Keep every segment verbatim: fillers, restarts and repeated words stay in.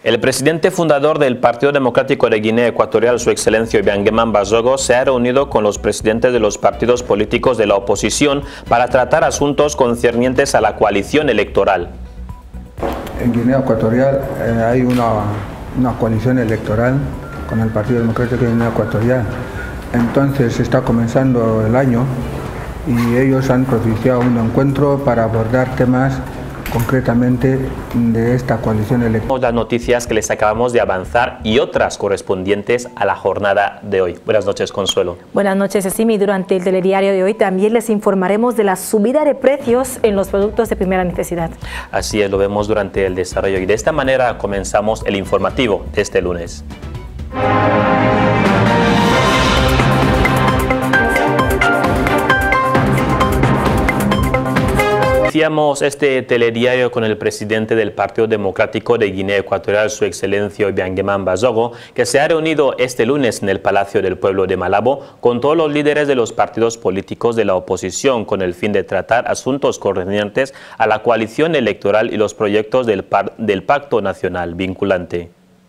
El presidente fundador del Partido Democrático de Guinea Ecuatorial, Su Excelencia Obiangema Mbasogo, se ha reunido con los presidentes de los partidos políticos de la oposición para tratar asuntos concernientes a la coalición electoral. En Guinea Ecuatorial eh, hay una, una coalición electoral con el Partido Democrático de Guinea Ecuatorial. Entonces está comenzando el año y ellos han propiciado un encuentro para abordar temas concretamente de esta coalición electoral. Las noticias que les acabamos de avanzar y otras correspondientes a la jornada de hoy. Buenas noches, Consuelo. Buenas noches, Esimi. Durante el telediario de hoy también les informaremos de la subida de precios en los productos de primera necesidad. Así es, lo vemos durante el desarrollo y de esta manera comenzamos el informativo de este lunes. Iniciamos este telediario con el presidente del Partido Democrático de Guinea Ecuatorial, Su Excelencia Obiangema Mbasogo, que se ha reunido este lunes en el Palacio del Pueblo de Malabo con todos los líderes de los partidos políticos de la oposición con el fin de tratar asuntos concernientes a la coalición electoral y los proyectos del, del Pacto Nacional vinculante.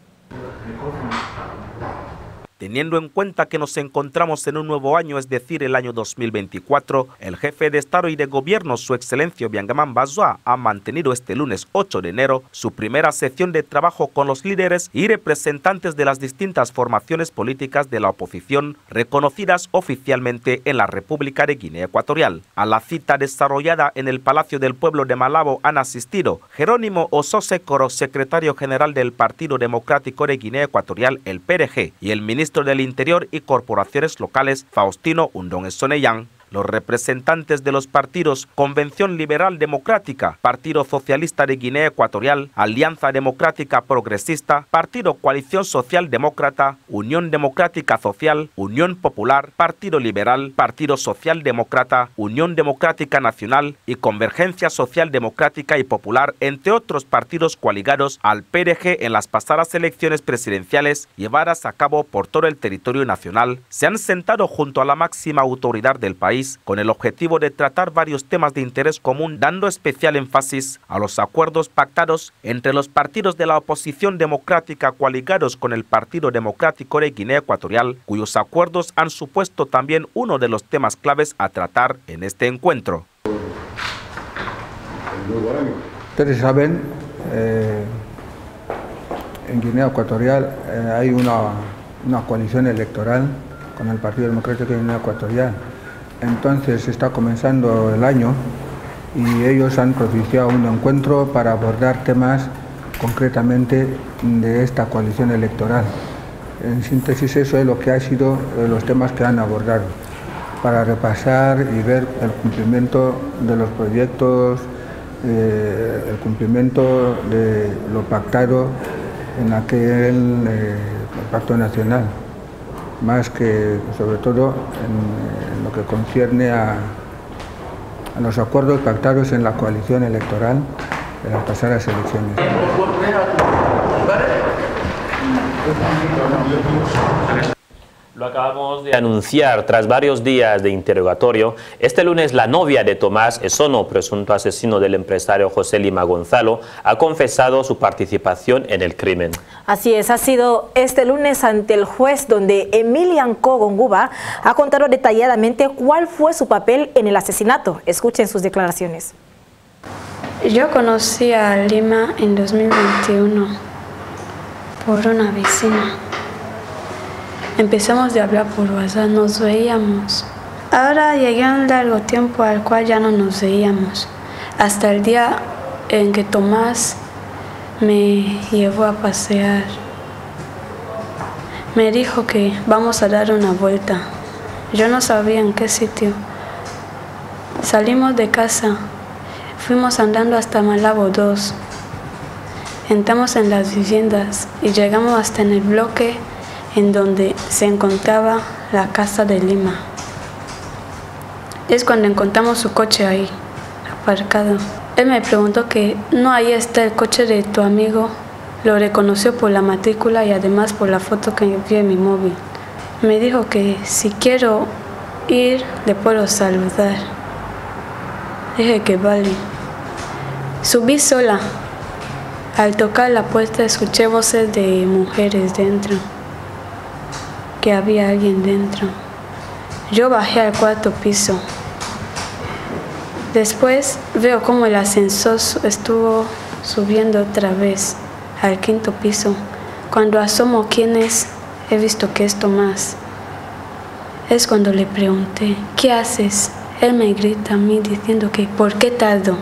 Teniendo en cuenta que nos encontramos en un nuevo año, es decir, el año dos mil veinticuatro, el jefe de Estado y de Gobierno, Su Excelencia Obiangema Mbasogo, ha mantenido este lunes ocho de enero su primera sesión de trabajo con los líderes y representantes de las distintas formaciones políticas de la oposición reconocidas oficialmente en la República de Guinea Ecuatorial. A la cita desarrollada en el Palacio del Pueblo de Malabo han asistido Jerónimo Ososecoro, secretario general del Partido Democrático de Guinea Ecuatorial, el P D G, y el ministro del Interior y Corporaciones Locales, Faustino Undong Esoneyán. Los representantes de los partidos Convención Liberal Democrática, Partido Socialista de Guinea Ecuatorial, Alianza Democrática Progresista, Partido Coalición Social Demócrata, Unión Democrática Social, Unión Popular, Partido Liberal, Partido Social Demócrata, Unión Democrática Nacional y Convergencia Social Democrática y Popular, entre otros partidos coaligados al P D G en las pasadas elecciones presidenciales llevadas a cabo por todo el territorio nacional, se han sentado junto a la máxima autoridad del país con el objetivo de tratar varios temas de interés común, dando especial énfasis a los acuerdos pactados entre los partidos de la oposición democrática coaligados con el Partido Democrático de Guinea Ecuatorial, cuyos acuerdos han supuesto también uno de los temas claves a tratar en este encuentro. Ustedes saben, eh, en Guinea Ecuatorial eh, hay una, una coalición electoral con el Partido Democrático de Guinea Ecuatorial. Entonces está comenzando el año y ellos han propiciado un encuentro para abordar temas concretamente de esta coalición electoral. En síntesis, eso es lo que ha sido los temas que han abordado, para repasar y ver el cumplimiento de los proyectos, eh, el cumplimiento de lo pactado en aquel eh, Pacto Nacional, más que sobre todo en, en lo que concierne a, a los acuerdos pactados en la coalición electoral de las pasadas elecciones. Lo acabamos de anunciar tras varios días de interrogatorio. Este lunes la novia de Tomás Esono, presunto asesino del empresario José Lima Gonzalo, ha confesado su participación en el crimen. Así es, ha sido este lunes ante el juez donde Emilian Kogonguba ha contado detalladamente cuál fue su papel en el asesinato. Escuchen sus declaraciones. Yo conocí a Lima en dos mil veintiuno por una vecina. Empezamos a hablar por WhatsApp, nos veíamos. Ahora llegué a un largo tiempo al cual ya no nos veíamos, hasta el día en que Tomás me llevó a pasear. Me dijo que vamos a dar una vuelta. Yo no sabía en qué sitio. Salimos de casa, fuimos andando hasta Malabo dos. Entramos en las viviendas y llegamos hasta en el bloque en donde se encontraba la casa de Lima. Es cuando encontramos su coche ahí, aparcado. Él me preguntó que no, ahí está el coche de tu amigo. Lo reconoció por la matrícula y además por la foto que vi en mi móvil. Me dijo que si quiero ir, le puedo saludar. Dije que vale. Subí sola Al tocar la puerta escuché voces de mujeres dentro, que había alguien dentro. Yo bajé al cuarto piso. Después veo cómo el ascensor estuvo subiendo otra vez al quinto piso. Cuando asomo quién es, he visto que es Tomás. Es cuando le pregunté, ¿qué haces? Él me grita a mí diciendo que ¿por qué tardo?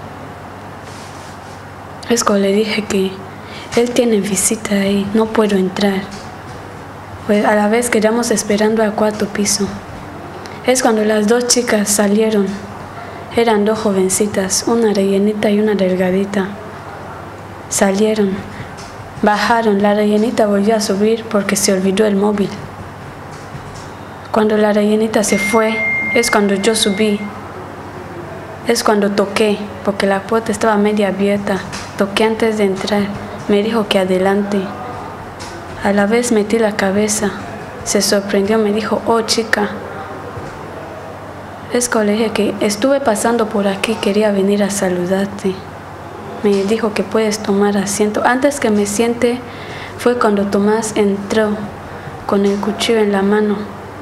Es cuando le dije que él tiene visita ahí, no puedo entrar. Pues a la vez quedamos esperando al cuarto piso. Es cuando las dos chicas salieron. Eran dos jovencitas, una rellenita y una delgadita. Salieron, bajaron, la rellenita volvió a subir porque se olvidó el móvil. Cuando la rellenita se fue, es cuando yo subí. Es cuando toqué, porque la puerta estaba media abierta. Toqué antes de entrar. Me dijo que adelante. A la vez metí la cabeza. Se sorprendió, me dijo, oh chica. Es que le dije que estuve pasando por aquí, quería venir a saludarte. Me dijo que puedes tomar asiento. Antes que me siente, fue cuando Tomás entró con el cuchillo en la mano.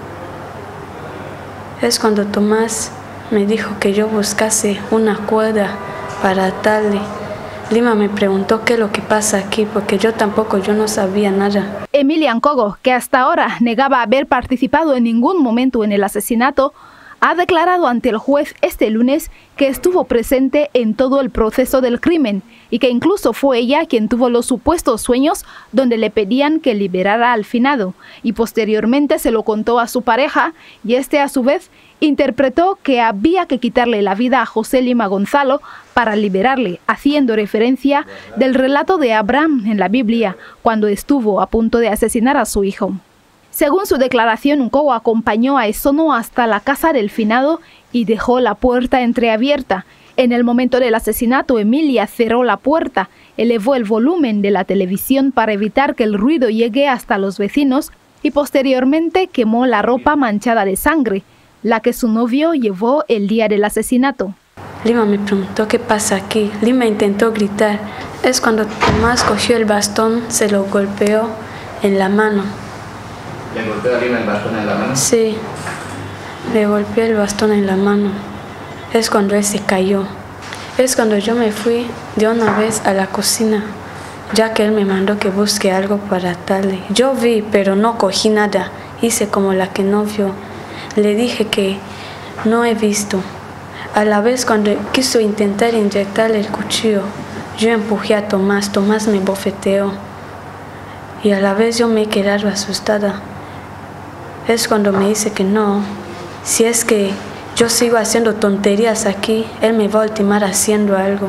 Es cuando Tomás me dijo que yo buscase una cuerda para atarle. Lima me preguntó qué es lo que pasa aquí, porque yo tampoco, yo no sabía nada. Emilia Nkogo, que hasta ahora negaba haber participado en ningún momento en el asesinato, ha declarado ante el juez este lunes que estuvo presente en todo el proceso del crimen y que incluso fue ella quien tuvo los supuestos sueños donde le pedían que liberara al finado, y posteriormente se lo contó a su pareja, y este a su vez interpretó que había que quitarle la vida a José Lima Gonzalo para liberarle, haciendo referencia del relato de Abraham en la Biblia, cuando estuvo a punto de asesinar a su hijo. Según su declaración, Nkogo acompañó a Esono hasta la casa del finado y dejó la puerta entreabierta. En el momento del asesinato, Emilia cerró la puerta, elevó el volumen de la televisión para evitar que el ruido llegue hasta los vecinos y posteriormente quemó la ropa manchada de sangre, la que su novio llevó el día del asesinato. Lima me preguntó qué pasa aquí. Lima intentó gritar. Es cuando Tomás cogió el bastón, se lo golpeó en la mano. ¿Le golpeó a Lima el bastón en la mano? Sí, le golpeó el bastón en la mano. Es cuando él se cayó. Es cuando yo me fui de una vez a la cocina, ya que él me mandó que busque algo para atarle. Yo vi, pero no cogí nada. Hice como la que no vio. Le dije que no he visto. A la vez, cuando quiso intentar inyectarle el cuchillo, yo empujé a Tomás. Tomás me bofeteó. Y a la vez yo me he quedado asustada. Es cuando me dice que no, si es que yo sigo haciendo tonterías aquí, él me va a ultimar haciendo algo.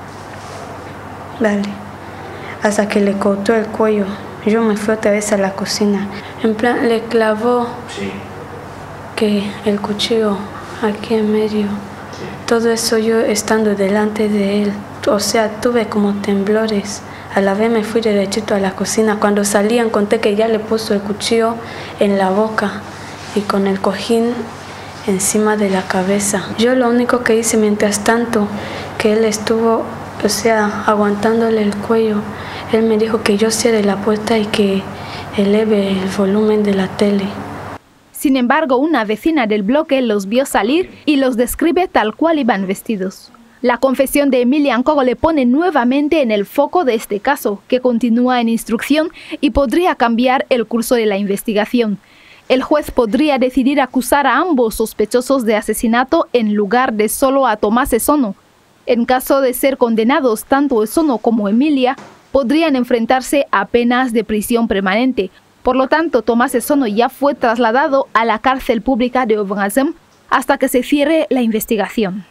Vale. Hasta que le cortó el cuello, yo me fui otra vez a la cocina. En plan, le clavó sí. que el cuchillo aquí en medio. Sí. Todo eso yo estando delante de él. O sea, tuve como temblores. A la vez me fui derechito a la cocina. Cuando salí encontré que ya le puso el cuchillo en la boca y con el cojín encima de la cabeza. Yo lo único que hice mientras tanto, que él estuvo, o sea, aguantándole el cuello, él me dijo que yo cierre la puerta y que eleve el volumen de la tele. Sin embargo, una vecina del bloque los vio salir y los describe tal cual iban vestidos. La confesión de Emilia Nkogo le pone nuevamente en el foco de este caso, que continúa en instrucción y podría cambiar el curso de la investigación. El juez podría decidir acusar a ambos sospechosos de asesinato en lugar de solo a Tomás Esono. En caso de ser condenados, tanto Esono como Emilia podrían enfrentarse a penas de prisión permanente. Por lo tanto, Tomás Esono ya fue trasladado a la cárcel pública de Obangazem hasta que se cierre la investigación.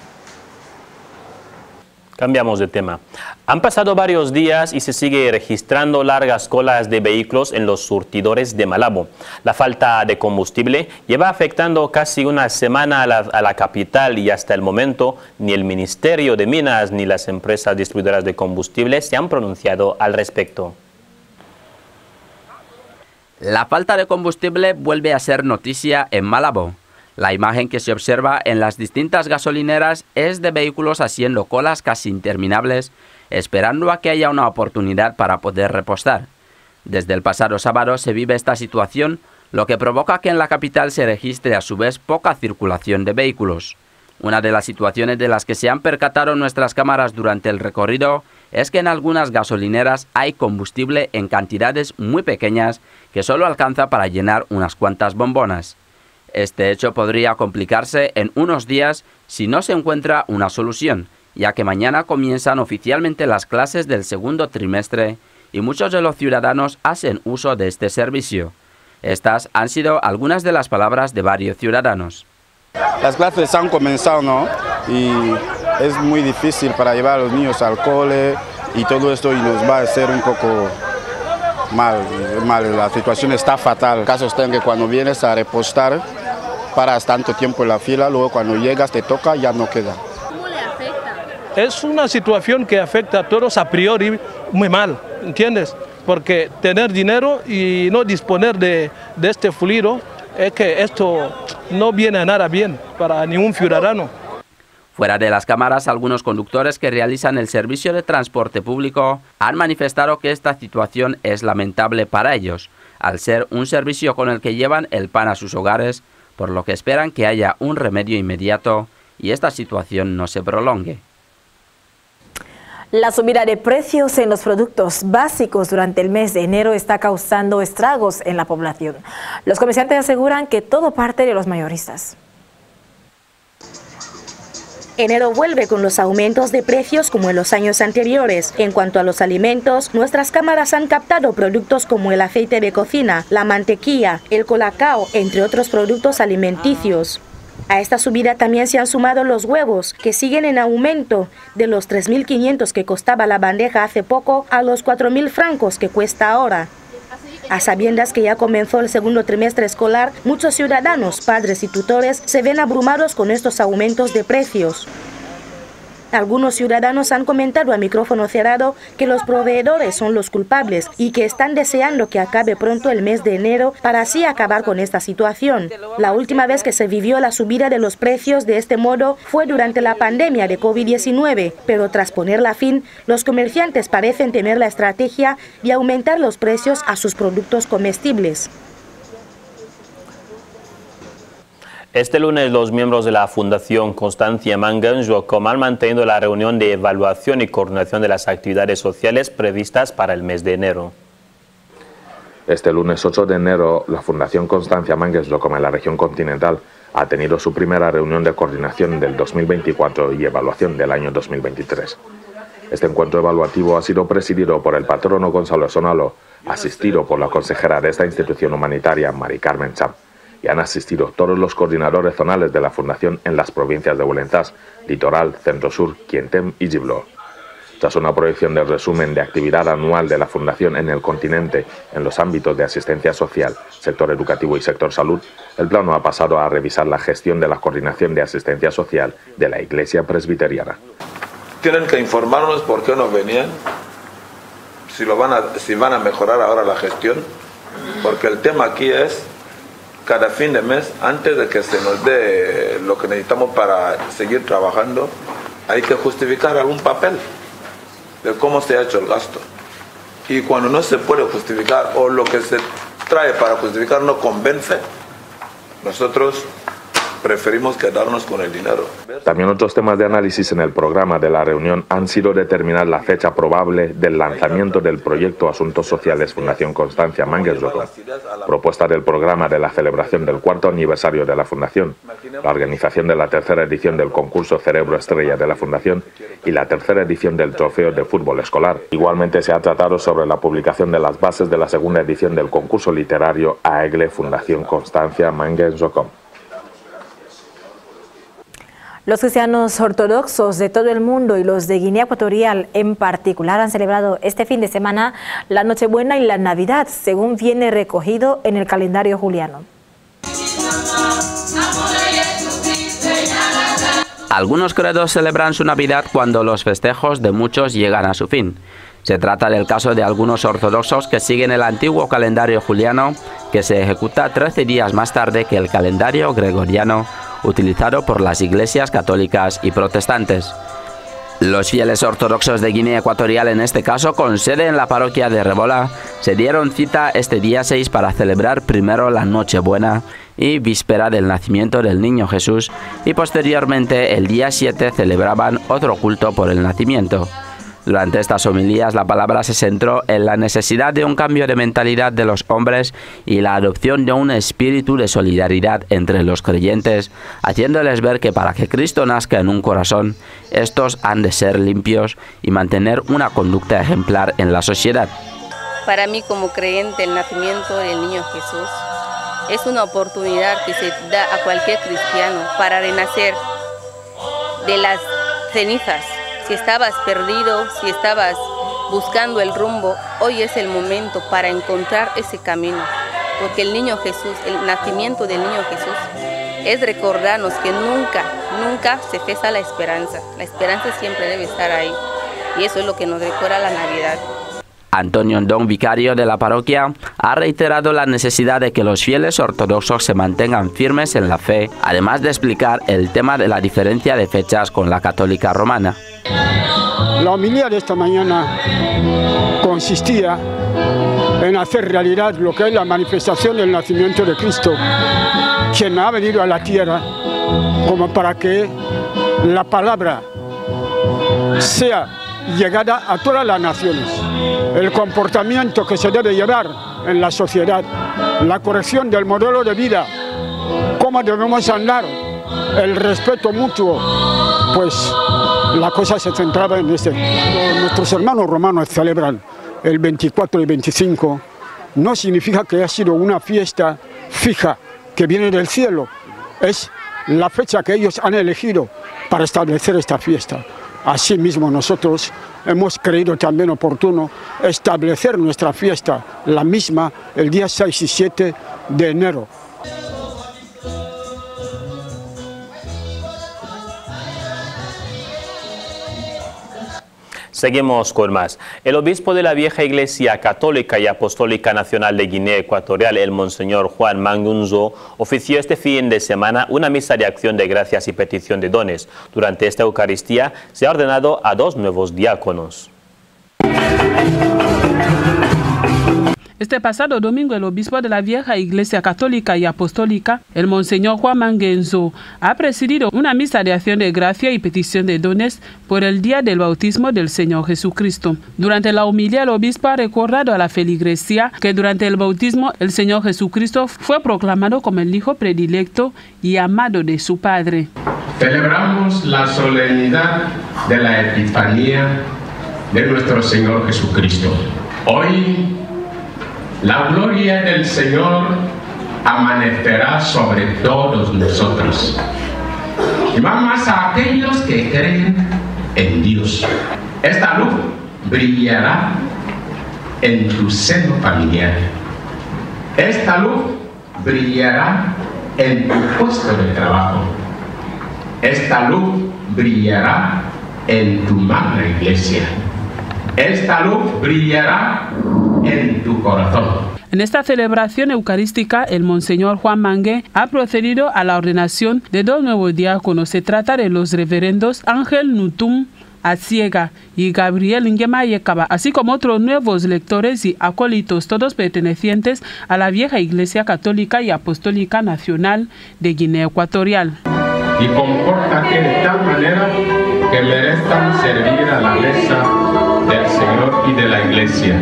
Cambiamos de tema. Han pasado varios días y se sigue registrando largas colas de vehículos en los surtidores de Malabo. La falta de combustible lleva afectando casi una semana a la, a la capital y hasta el momento ni el Ministerio de Minas ni las empresas distribuidoras de combustible se han pronunciado al respecto. La falta de combustible vuelve a ser noticia en Malabo. La imagen que se observa en las distintas gasolineras es de vehículos haciendo colas casi interminables, esperando a que haya una oportunidad para poder repostar. Desde el pasado sábado se vive esta situación, lo que provoca que en la capital se registre a su vez poca circulación de vehículos. Una de las situaciones de las que se han percatado nuestras cámaras durante el recorrido es que en algunas gasolineras hay combustible en cantidades muy pequeñas que solo alcanza para llenar unas cuantas bombonas. Este hecho podría complicarse en unos días si no se encuentra una solución, ya que mañana comienzan oficialmente las clases del segundo trimestre y muchos de los ciudadanos hacen uso de este servicio. Estas han sido algunas de las palabras de varios ciudadanos. Las clases han comenzado, ¿no? Y es muy difícil para llevar a los niños al cole y todo esto, y nos va a hacer un poco mal, mal. La situación está fatal. El caso está en que cuando vienes a repostar, paras tanto tiempo en la fila, luego cuando llegas te toca, ya no queda. ¿Cómo le afecta? Es una situación que afecta a todos a priori muy mal, ¿entiendes? Porque tener dinero y no disponer de, de este fluido, es que esto no viene a nada bien para ningún ciudadano. Fuera de las cámaras, algunos conductores que realizan el servicio de transporte público han manifestado que esta situación es lamentable para ellos, al ser un servicio con el que llevan el pan a sus hogares, por lo que esperan que haya un remedio inmediato y esta situación no se prolongue. La subida de precios en los productos básicos durante el mes de enero está causando estragos en la población. Los comerciantes aseguran que todo parte de los mayoristas. Enero vuelve con los aumentos de precios como en los años anteriores. En cuanto a los alimentos, nuestras cámaras han captado productos como el aceite de cocina, la mantequilla, el colacao, entre otros productos alimenticios. A esta subida también se han sumado los huevos, que siguen en aumento, de los tres mil quinientos que costaba la bandeja hace poco a los cuatro mil francos que cuesta ahora. A sabiendas que ya comenzó el segundo trimestre escolar, muchos ciudadanos, padres y tutores se ven abrumados con estos aumentos de precios. Algunos ciudadanos han comentado a micrófono cerrado que los proveedores son los culpables y que están deseando que acabe pronto el mes de enero para así acabar con esta situación. La última vez que se vivió la subida de los precios de este modo fue durante la pandemia de COVID diecinueve, pero tras ponerla fin, los comerciantes parecen tener la estrategia de aumentar los precios a sus productos comestibles. Este lunes, los miembros de la Fundación Constancia Manguén Joacom han mantenido la reunión de evaluación y coordinación de las actividades sociales previstas para el mes de enero. Este lunes ocho de enero, la Fundación Constancia Manguén Joacom en la región continental ha tenido su primera reunión de coordinación del dos mil veinticuatro y evaluación del año dos mil veintitrés. Este encuentro evaluativo ha sido presidido por el patrono Gonzalo Sonalo, asistido por la consejera de esta institución humanitaria, Mari Carmen Cham, y han asistido todos los coordinadores zonales de la Fundación en las provincias de Bolentás, Litoral, Centro-Sur, Quientem y Gibló. Tras una proyección del resumen de actividad anual de la Fundación en el continente en los ámbitos de asistencia social, sector educativo y sector salud, el plano ha pasado a revisar la gestión de la coordinación de asistencia social de la Iglesia Presbiteriana. Tienen que informarnos por qué no venían, si, lo van a, si van a mejorar ahora la gestión, porque el tema aquí es cada fin de mes, antes de que se nos dé lo que necesitamos para seguir trabajando, hay que justificar algún papel de cómo se ha hecho el gasto. Y cuando no se puede justificar o lo que se trae para justificar no convence, nosotros preferimos quedarnos con el dinero. También otros temas de análisis en el programa de la reunión han sido determinar la fecha probable del lanzamiento del proyecto Asuntos Sociales Fundación Constancia Manguén Joacom, propuesta del programa de la celebración del cuarto aniversario de la Fundación, la organización de la tercera edición del concurso Cerebro Estrella de la Fundación y la tercera edición del Trofeo de Fútbol Escolar. Igualmente se ha tratado sobre la publicación de las bases de la segunda edición del concurso literario Aegle Fundación Constancia Manguén Joacom. Los cristianos ortodoxos de todo el mundo y los de Guinea Ecuatorial en particular han celebrado este fin de semana la Nochebuena y la Navidad, según viene recogido en el calendario juliano. Algunos credos celebran su Navidad cuando los festejos de muchos llegan a su fin. Se trata del caso de algunos ortodoxos que siguen el antiguo calendario juliano, que se ejecuta trece días más tarde que el calendario gregoriano, utilizado por las iglesias católicas y protestantes. Los fieles ortodoxos de Guinea Ecuatorial, en este caso con sede en la parroquia de Rebola, se dieron cita este día seis para celebrar primero la Nochebuena y víspera del nacimiento del Niño Jesús, y posteriormente el día siete celebraban otro culto por el nacimiento. Durante estas homilías la palabra se centró en la necesidad de un cambio de mentalidad de los hombres y la adopción de un espíritu de solidaridad entre los creyentes, haciéndoles ver que para que Cristo nazca en un corazón, estos han de ser limpios y mantener una conducta ejemplar en la sociedad. Para mí, como creyente, el nacimiento del Niño Jesús es una oportunidad que se da a cualquier cristiano para renacer de las cenizas. Si estabas perdido, si estabas buscando el rumbo, hoy es el momento para encontrar ese camino. Porque el Niño Jesús, el nacimiento del Niño Jesús, es recordarnos que nunca, nunca se cesa la esperanza. La esperanza siempre debe estar ahí. Y eso es lo que nos recuerda la Navidad. Antonio Ndong, vicario de la parroquia, ha reiterado la necesidad de que los fieles ortodoxos se mantengan firmes en la fe, además de explicar el tema de la diferencia de fechas con la católica romana. La homilía de esta mañana consistía en hacer realidad lo que es la manifestación del nacimiento de Cristo, quien ha venido a la tierra como para que la palabra sea llegada a todas las naciones. El comportamiento que se debe llevar en la sociedad, la corrección del modelo de vida, cómo debemos andar, el respeto mutuo, pues la cosa se centraba en este. Nuestros hermanos romanos celebran el veinticuatro y veinticinco, no significa que haya sido una fiesta fija que viene del cielo, es la fecha que ellos han elegido para establecer esta fiesta. Asimismo, nosotros hemos creído también oportuno establecer nuestra fiesta, la misma, el día seis y siete de enero. Seguimos con más. El obispo de la vieja Iglesia Católica y Apostólica Nacional de Guinea Ecuatorial, el Monseñor Juan Mangunzo, ofició este fin de semana una misa de acción de gracias y petición de dones. Durante esta Eucaristía se ha ordenado a dos nuevos diáconos. Este pasado domingo, el obispo de la vieja Iglesia Católica y Apostólica, el Monseñor Juan Mangunzo, ha presidido una misa de acción de gracia y petición de dones por el día del bautismo del Señor Jesucristo. Durante la homilía, el obispo ha recordado a la feligresía que durante el bautismo el Señor Jesucristo fue proclamado como el Hijo predilecto y amado de su Padre. Celebramos la solemnidad de la Epifanía de nuestro Señor Jesucristo. Hoy, la gloria del Señor amanecerá sobre todos nosotros. Y va más a aquellos que creen en Dios. Esta luz brillará en tu seno familiar. Esta luz brillará en tu puesto de trabajo. Esta luz brillará en tu magna iglesia. Esta luz brillará en tu corazón. En esta celebración eucarística, el Monseñor Juan Mangue ha procedido a la ordenación de dos nuevos diáconos. Se trata de los reverendos Ángel Nutum Aciega y Gabriel Nguema Yekaba, así como otros nuevos lectores y acólitos, todos pertenecientes a la vieja Iglesia Católica y Apostólica Nacional de Guinea Ecuatorial. Y compórtate de tal manera que merezcan servir a la mesa del Señor y de la Iglesia.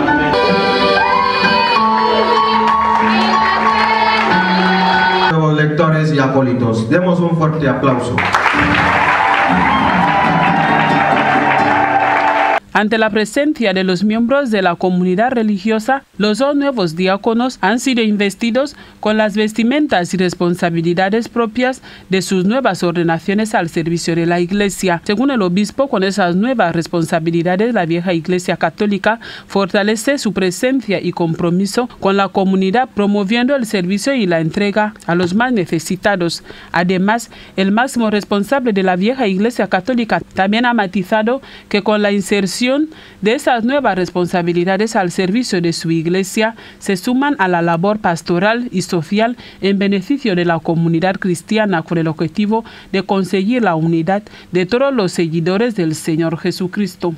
Nuevos lectores y acólitos, demos un fuerte aplauso. Ante la presencia de los miembros de la comunidad religiosa, los dos nuevos diáconos han sido investidos con las vestimentas y responsabilidades propias de sus nuevas ordenaciones al servicio de la Iglesia. Según el obispo, con esas nuevas responsabilidades, la vieja Iglesia católica fortalece su presencia y compromiso con la comunidad, promoviendo el servicio y la entrega a los más necesitados. Además, el máximo responsable de la vieja Iglesia católica también ha matizado que con la inserción de esas nuevas responsabilidades al servicio de su Iglesia se suman a la labor pastoral y social en beneficio de la comunidad cristiana, con el objetivo de conseguir la unidad de todos los seguidores del Señor Jesucristo.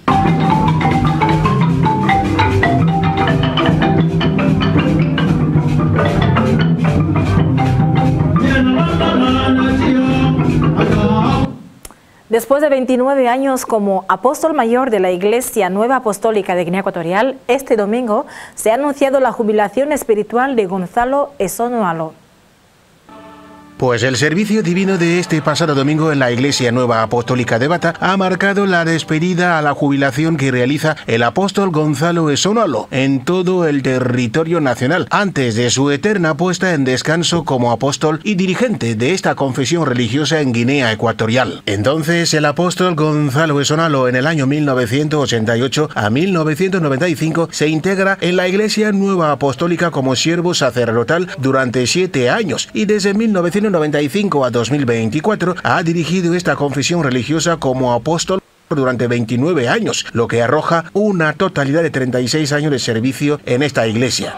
Después de veintinueve años como apóstol mayor de la Iglesia Nueva Apostólica de Guinea Ecuatorial, este domingo se ha anunciado la jubilación espiritual de Gonzalo Esonoalo. Pues el servicio divino de este pasado domingo en la Iglesia Nueva Apostólica de Bata ha marcado la despedida a la jubilación que realiza el apóstol Gonzalo Esonoalo en todo el territorio nacional, antes de su eterna puesta en descanso como apóstol y dirigente de esta confesión religiosa en Guinea Ecuatorial. Entonces, el apóstol Gonzalo Esonoalo en el año mil novecientos ochenta y ocho a mil novecientos noventa y cinco se integra en la Iglesia Nueva Apostólica como siervo sacerdotal durante siete años y desde mil novecientos noventa y cinco a dos mil veinticuatro ha dirigido esta confesión religiosa como apóstol durante veintinueve años, lo que arroja una totalidad de treinta y seis años de servicio en esta iglesia.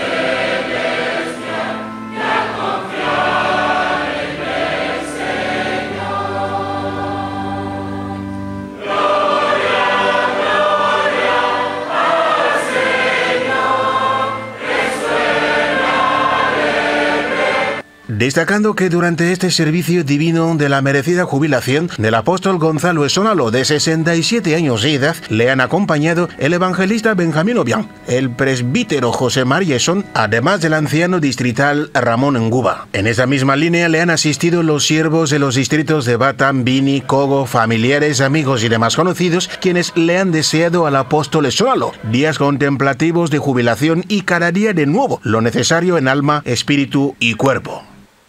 Destacando que durante este servicio divino de la merecida jubilación del apóstol Gonzalo Esonoalo, de sesenta y siete años de edad, le han acompañado el evangelista Benjamín Obiang, el presbítero José María Esón, además del anciano distrital Ramón Nguba. En esa misma línea le han asistido los siervos de los distritos de Bata, Bini, Cogo, familiares, amigos y demás conocidos, quienes le han deseado al apóstol Esonoalo días contemplativos de jubilación y cada día de nuevo lo necesario en alma, espíritu y cuerpo.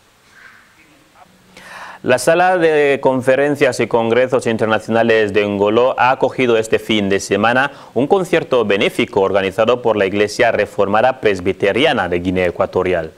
La Sala de Conferencias y Congresos Internacionales de Ngolo ha acogido este fin de semana un concierto benéfico organizado por la Iglesia Reformada Presbiteriana de Guinea Ecuatorial.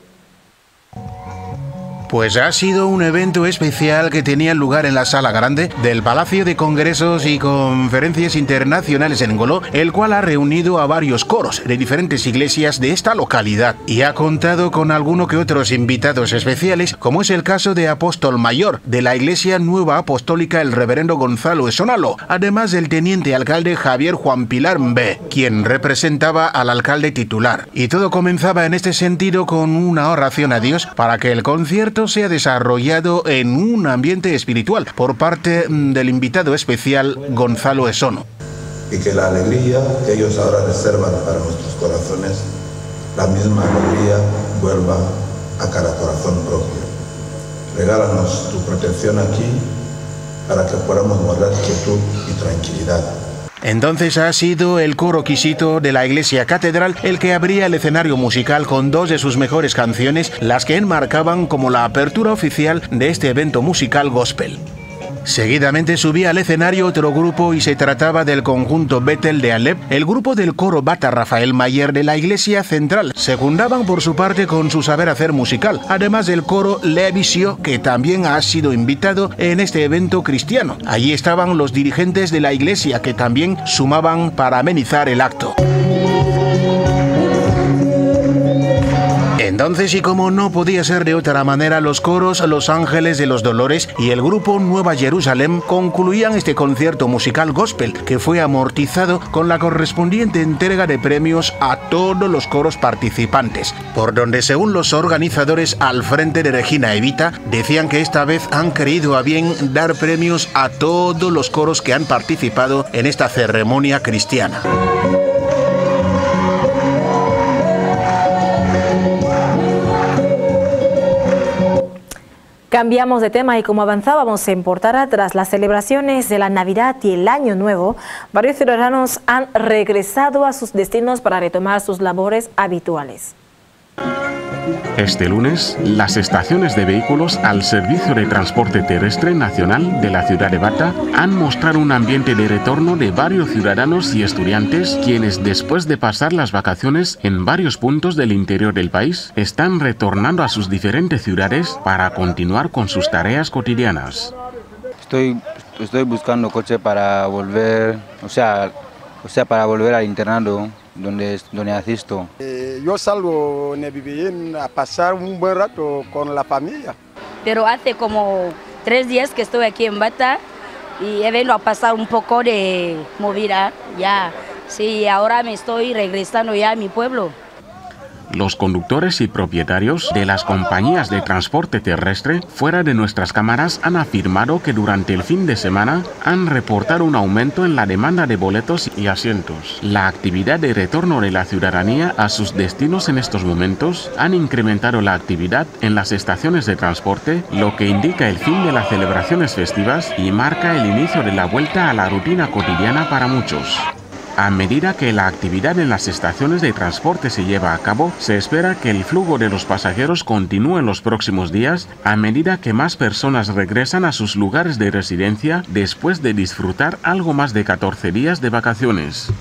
Pues ha sido un evento especial que tenía lugar en la Sala Grande del Palacio de Congresos y Conferencias Internacionales en Ngolo, el cual ha reunido a varios coros de diferentes iglesias de esta localidad y ha contado con alguno que otros invitados especiales, como es el caso de Apóstol Mayor de la Iglesia Nueva Apostólica, el reverendo Gonzalo Esonoalo, además del teniente alcalde Javier Juan Pilar Mbe, quien representaba al alcalde titular. Y todo comenzaba en este sentido con una oración a Dios para que el concierto se ha desarrollado en un ambiente espiritual por parte del invitado especial Gonzalo Esono. Y que la alegría que ellos ahora reservan para nuestros corazones, la misma alegría vuelva a cada corazón propio. Regálanos tu protección aquí para que podamos guardar quietud y tranquilidad. Entonces ha sido el coro Quisito de la Iglesia Catedral el que abría el escenario musical con dos de sus mejores canciones, las que enmarcaban como la apertura oficial de este evento musical gospel. Seguidamente subía al escenario otro grupo y se trataba del conjunto Betel de Alep, el grupo del coro Bata Rafael Mayer de la Iglesia Central. Secundaban por su parte con su saber hacer musical, además del coro Levisio, que también ha sido invitado en este evento cristiano. Allí estaban los dirigentes de la Iglesia que también sumaban para amenizar el acto. Entonces, y como no podía ser de otra manera, los coros Los Ángeles de los Dolores y el grupo Nueva Jerusalén concluían este concierto musical gospel, que fue amortizado con la correspondiente entrega de premios a todos los coros participantes, por donde, según los organizadores al frente de Regina Evita, decían que esta vez han creído a bien dar premios a todos los coros que han participado en esta ceremonia cristiana. Cambiamos de tema y como avanzábamos en portada, tras las celebraciones de la Navidad y el Año Nuevo, varios ciudadanos han regresado a sus destinos para retomar sus labores habituales. Este lunes, las estaciones de vehículos al Servicio de Transporte Terrestre Nacional de la ciudad de Bata han mostrado un ambiente de retorno de varios ciudadanos y estudiantes quienes, después de pasar las vacaciones en varios puntos del interior del país, están retornando a sus diferentes ciudades para continuar con sus tareas cotidianas. Estoy, estoy buscando coche para volver, o sea, o sea, para volver al internado donde, donde asisto. Eh, yo salgo en el Vivillín a pasar un buen rato con la familia. Pero hace como tres días que estoy aquí en Bata y he venido a pasar un poco de movida ya. Sí, ahora me estoy regresando ya a mi pueblo. Los conductores y propietarios de las compañías de transporte terrestre fuera de nuestras cámaras han afirmado que durante el fin de semana han reportado un aumento en la demanda de boletos y asientos. La actividad de retorno de la ciudadanía a sus destinos en estos momentos han incrementado la actividad en las estaciones de transporte, lo que indica el fin de las celebraciones festivas y marca el inicio de la vuelta a la rutina cotidiana para muchos. A medida que la actividad en las estaciones de transporte se lleva a cabo, se espera que el flujo de los pasajeros continúe en los próximos días a medida que más personas regresan a sus lugares de residencia después de disfrutar algo más de catorce días de vacaciones.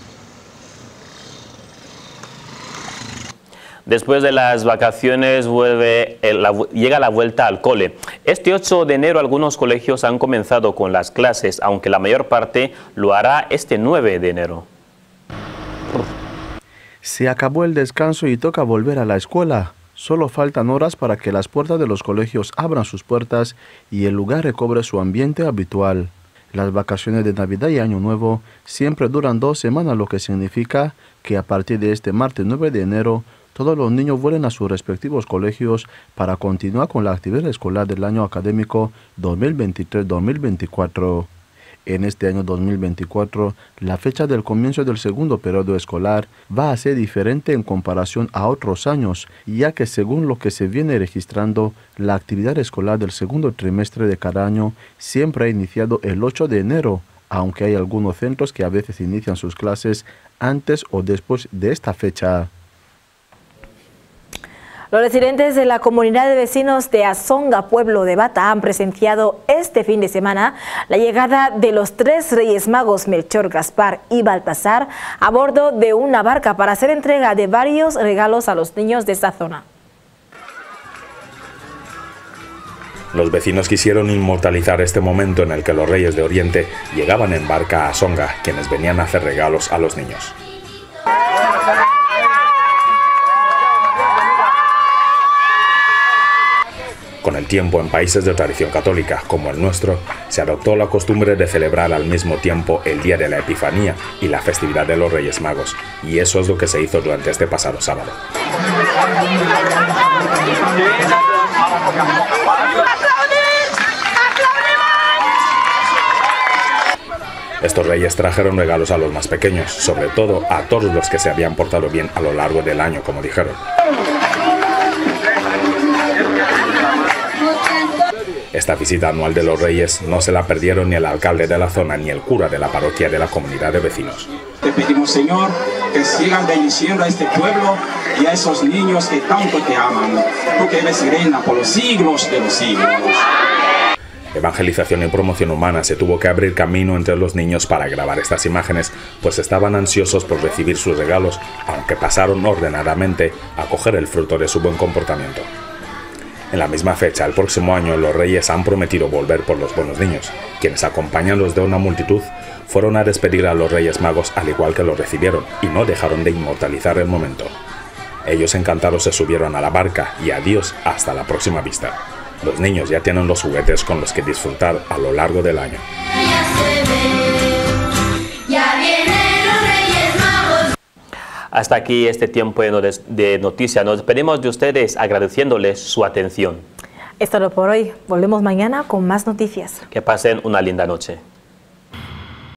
Después de las vacaciones vuelve el, la, llega la vuelta al cole. Este ocho de enero algunos colegios han comenzado con las clases, aunque la mayor parte lo hará este nueve de enero. Se acabó el descanso y toca volver a la escuela. Solo faltan horas para que las puertas de los colegios abran sus puertas y el lugar recobre su ambiente habitual. Las vacaciones de Navidad y Año Nuevo siempre duran dos semanas, lo que significa que a partir de este martes nueve de enero todos los niños vuelven a sus respectivos colegios para continuar con la actividad escolar del año académico dos mil veintitrés dos mil veinticuatro. En este año dos mil veinticuatro, la fecha del comienzo del segundo periodo escolar va a ser diferente en comparación a otros años, ya que según lo que se viene registrando, la actividad escolar del segundo trimestre de cada año siempre ha iniciado el ocho de enero, aunque hay algunos centros que a veces inician sus clases antes o después de esta fecha. Los residentes de la comunidad de vecinos de Asonga, pueblo de Bata, han presenciado este fin de semana la llegada de los tres Reyes Magos, Melchor, Gaspar y Baltasar, a bordo de una barca para hacer entrega de varios regalos a los niños de esta zona. Los vecinos quisieron inmortalizar este momento en el que los Reyes de Oriente llegaban en barca a Asonga, quienes venían a hacer regalos a los niños. Con el tiempo, en países de tradición católica, como el nuestro, se adoptó la costumbre de celebrar al mismo tiempo el Día de la Epifanía y la festividad de los Reyes Magos, y eso es lo que se hizo durante este pasado sábado. Estos reyes trajeron regalos a los más pequeños, sobre todo a todos los que se habían portado bien a lo largo del año, como dijeron. Esta visita anual de los Reyes no se la perdieron ni el alcalde de la zona ni el cura de la parroquia de la comunidad de vecinos. Te pedimos, Señor, que sigan bendiciendo a este pueblo y a esos niños que tanto te aman, tú que eres reina por los siglos de los siglos. Evangelización y promoción humana se tuvo que abrir camino entre los niños para grabar estas imágenes, pues estaban ansiosos por recibir sus regalos, aunque pasaron ordenadamente a coger el fruto de su buen comportamiento. En la misma fecha, el próximo año, los Reyes han prometido volver por los buenos niños, quienes, acompañados de una multitud, fueron a despedir a los Reyes Magos al igual que los recibieron y no dejaron de inmortalizar el momento. Ellos encantados se subieron a la barca y adiós hasta la próxima vista. Los niños ya tienen los juguetes con los que disfrutar a lo largo del año. Hasta aquí este tiempo de noticias. Nos despedimos de ustedes agradeciéndoles su atención. Es todo por hoy. Volvemos mañana con más noticias. Que pasen una linda noche.